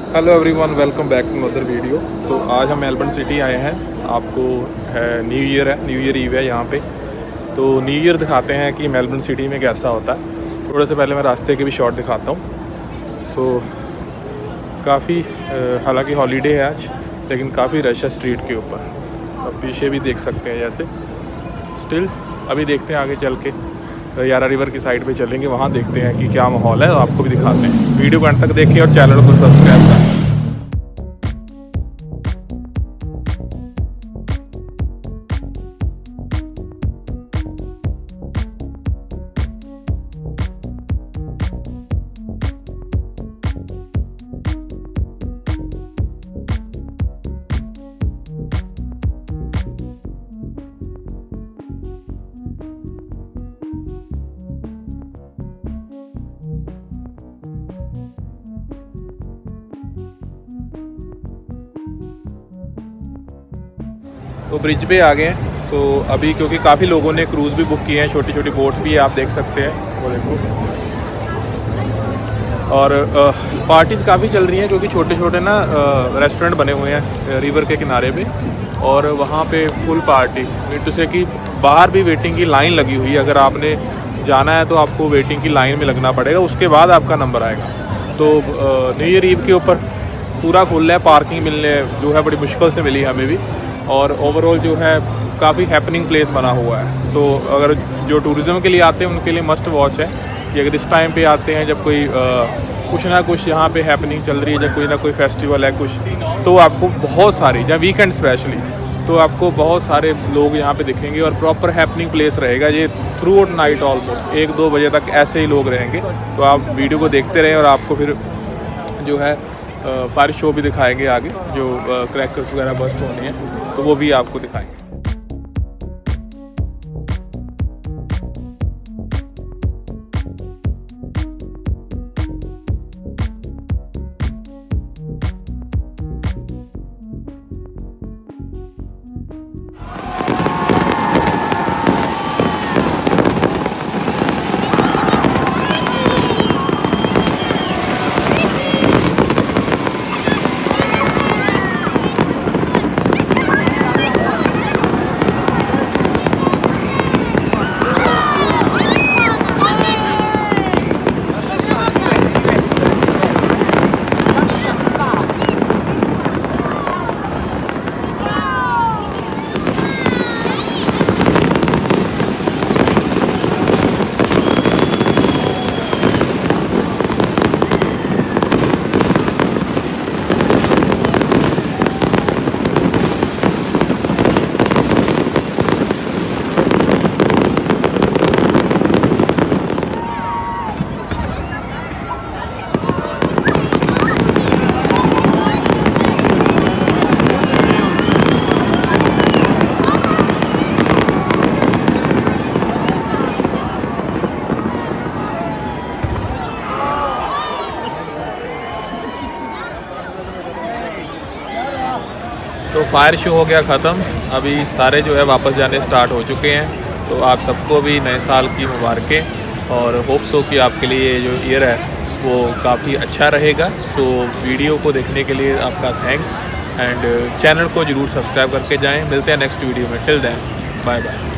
Hello everyone, welcome back to other video. तो आज हम मेलबर्न सिटी आए हैं। आपको है न्यू ईयर ईव है यहाँ पे। तो न्यू ईयर दिखाते हैं कि मेलबर्न सिटी में कैसा होता है। थोड़े से पहले मैं रास्ते के भी शॉट दिखाता हूँ। सो काफ़ी हालांकि हॉलीडे है आज, लेकिन काफ़ी रश है स्ट्रीट के ऊपर। अब पीछे भी देख सकते हैं जैसे स्टिल। अभी देखते हैं आगे चल के यारा रिवर की साइड पे चलेंगे, वहाँ देखते हैं कि क्या माहौल है, आपको भी दिखाते हैं। वीडियो को अंत तक देखिए और चैनल को सब्सक्राइब करें। तो ब्रिज पे आ गए हैं। सो अभी क्योंकि काफ़ी लोगों ने क्रूज़ भी बुक किए हैं, छोटी छोटी बोट्स भी आप देख सकते हैं वो देखो। और पार्टीज़ काफ़ी चल रही हैं क्योंकि छोटे छोटे ना रेस्टोरेंट बने हुए हैं रिवर के किनारे पे, और वहाँ पे फुल पार्टी मीन टू से कि बाहर भी वेटिंग की लाइन लगी हुई है। अगर आपने जाना है तो आपको वेटिंग की लाइन में लगना पड़ेगा, उसके बाद आपका नंबर आएगा। तो न्यू ईयर ईव के ऊपर पूरा खुल रहा है। पार्किंग मिलने जो है बड़ी मुश्किल से मिली हमें भी, और ओवरऑल जो है काफ़ी हैपनिंग प्लेस बना हुआ है। तो अगर जो टूरिज़्म के लिए आते हैं उनके लिए मस्ट वॉच है कि अगर इस टाइम पे आते हैं जब कोई कुछ ना कुछ यहाँ पे हैपनिंग चल रही है, जब कोई ना कोई फेस्टिवल है कुछ, तो आपको बहुत सारी, जब वीकेंड स्पेशली, तो आपको बहुत सारे लोग यहाँ पे दिखेंगे और प्रॉपर हैपनिंग प्लेस रहेगा ये थ्रू आउट नाइट। ऑलमोस्ट 1-2 बजे तक ऐसे ही लोग रहेंगे। तो आप वीडियो को देखते रहें और आपको फिर जो है फायर शो भी दिखाएंगे आगे, जो क्रैकर्स वगैरह बस्ट होनी है तो वो भी आपको दिखाएंगे। तो फायर शो हो गया ख़त्म। अभी सारे जो है वापस जाने स्टार्ट हो चुके हैं। तो आप सबको भी नए साल की मुबारकें, और होप सो कि आपके लिए जो ईयर है वो काफ़ी अच्छा रहेगा। सो वीडियो को देखने के लिए आपका थैंक्स, एंड चैनल को ज़रूर सब्सक्राइब करके जाएं। मिलते हैं नेक्स्ट वीडियो में। Till then bye bye.